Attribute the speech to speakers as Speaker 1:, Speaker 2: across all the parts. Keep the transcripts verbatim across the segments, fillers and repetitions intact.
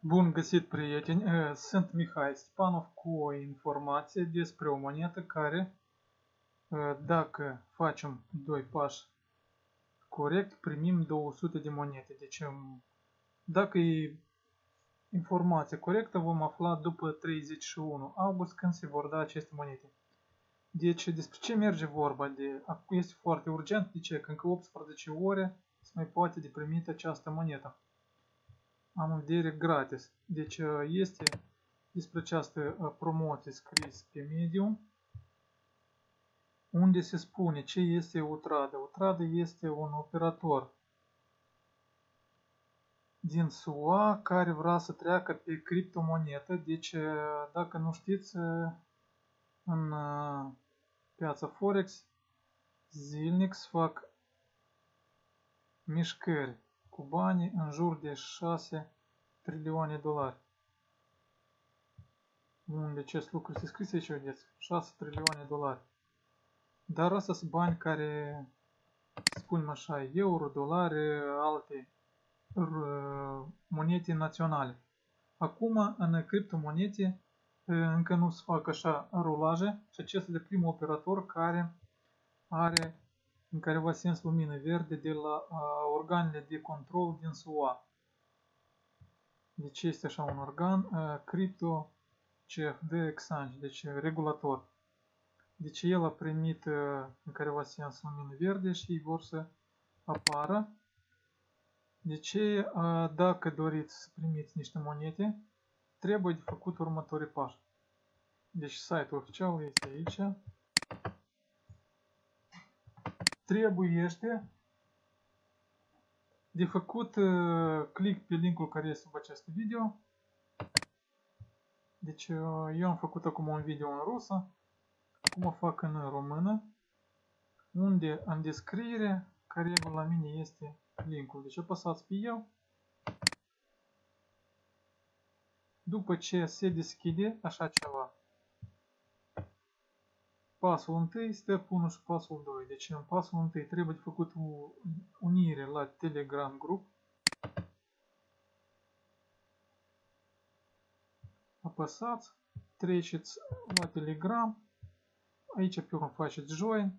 Speaker 1: Bun găsit, prieteni! Sunt Mihai Stepanov cu o informație despre o monedă care, dacă facem doi pași corect, primim două sute de monede. Deci, dacă e informația corectă, vom afla după treizeci și unu august când se vor da aceste monede. Deci, despre ce merge vorba? De, este foarte urgent. De ce? Că încă optsprezece ore se mai poate de primit această monedă. Am în vedere gratis. Deci este despre această promoție scris pe Medium, unde se spune ce este Utrada. Utrada este un operator din S U A care vrea să treacă pe criptomonedă. Deci, dacă nu știți, în piața Forex zilnic se fac mișcări cu bani în jur de șase trilioane de dolari. Unde acest lucru se scris aici, vedeți? șase trilioane de dolari. Dar astea sunt bani care, spunem așa, euro, dolari, alte monede naționale. Acum, în criptomonede, încă nu se fac așa rulaje și acesta de primul operator care are, în careva sens, lumină verde de la organele de control din S U A. Deci este așa un organ, Crypto C F D Exchange, deci regulator. Deci el a primit în careva sens lumină verde și ei vor să apară. Deci dacă doriți să primiți niște monede, trebuie de făcut următorii pași. Deci site-ul oficial este aici. Trebuiește de făcut click pe linkul care este sub acest video. Deci eu am făcut acum un video în rusă. Acum o fac în română, unde în descriere, ca regulă la mine este linkul. Deci apăsați pe el. După ce se deschide așa ceva, pasul unu, step unu și pasul doi. Deci în pasul unu trebuie de făcut o unire la Telegram grup. Apăsați, treceți la Telegram. Aici pe urmă faceți join.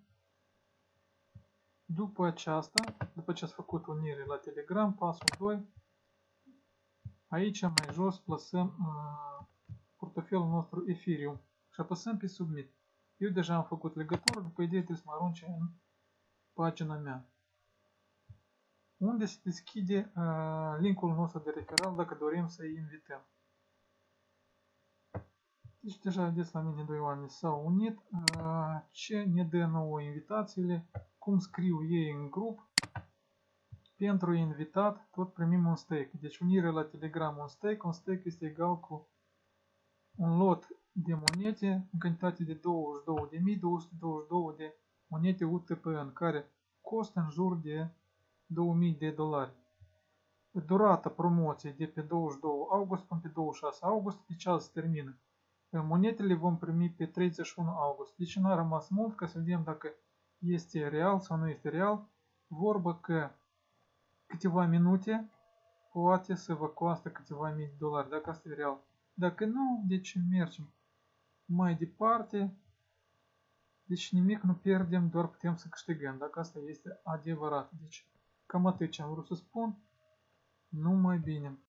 Speaker 1: După aceasta, după ce ați făcut unire la Telegram, pasul doi, aici mai jos plasăm uh, portofelul nostru Ethereum și apăsăm pe Submit. Eu deja am făcut legătură, după idee trebuie să mă arunce în pagina mea, unde se deschide uh, linkul nostru de referal dacă dorim să-i invităm. Deci deja vedeți la mine doi oameni s-au unit. Uh, ce ne dă nouă invitațiile? Cum scriu ei în grup? Pentru invitat tot primim un stake. Deci unire la Telegram un stake. Un stake este egal cu un lot de monede în cantitate de douăzeci și două de mii două sute douăzeci și două de monede U T P N, care costă în jur de două mii de dolari. Durata promoției de pe douăzeci și doi august până pe douăzeci și șase august, deci azi se termină. Monedele vom primi pe treizeci și unu august. Deci nu a rămas mult ca să vedem dacă este real sau nu este real. Vorba că câteva minute poate să vă costă câteva mii de dolari, dacă asta e real. Dacă nu, deci mergem mai departe. Deci nimic nu pierdem, doar putem să câștigăm, dacă asta este adevărat. Deci cam atât ce am vrut să spun. Numai bine!